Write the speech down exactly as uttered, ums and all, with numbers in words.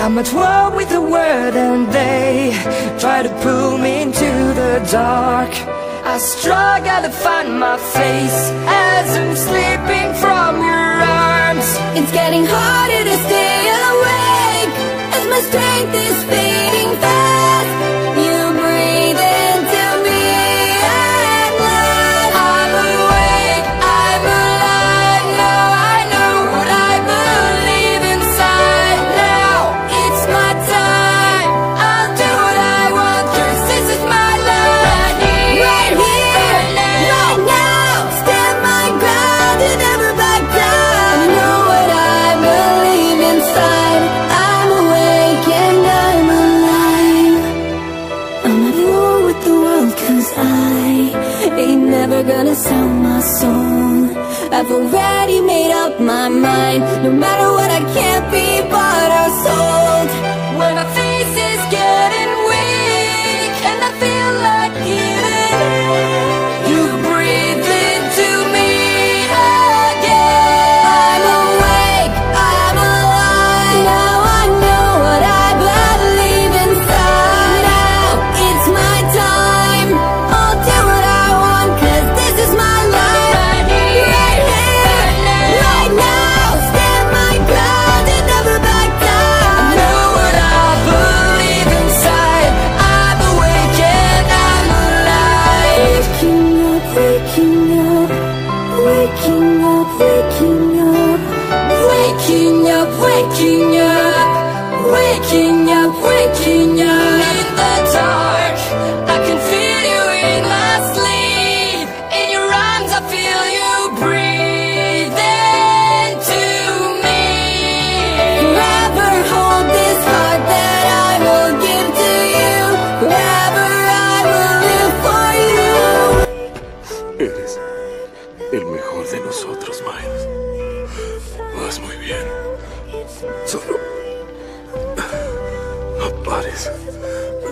I'm at war with the world and they try to pull me into the dark. I struggle to find my face as I'm slipping from your arms. It's getting harder to stay awake as my strength is fading fast. You breathe into me and let I'm awake, I'm alive. Now I know what I believe inside. Now it's my time, I'll do what I want, 'cause this is my life. Right here, right here, right now, stand my ground and never back down. I know what I believe inside. I'm awake and I'm alive. I'm at war with the world, 'cause I ain't never gonna sell my soul. I've already made up my mind. No matter what, I can't be bought or sold. When my face is getting weak and I feel like giving, you breathe into me again. I'm awake, I'm alive. Now I know what I believe inside. Now it's my time, I'll do what I want, 'cause this is my life. Right here, Right here, right now, stand my ground and never back down. I know what I believe inside. I'm awake and I'm alive. Waking up, waking up, waking up, waking up, Waking up, waking up, waking up, waking up. In the dark, I can feel you in my sleep. In your arms, I feel you breathe into me. forever hold this heart that I will give to you. Forever I will live for you. Eres el mejor de nosotros, Miles. Vas muy bien. Solo no pares.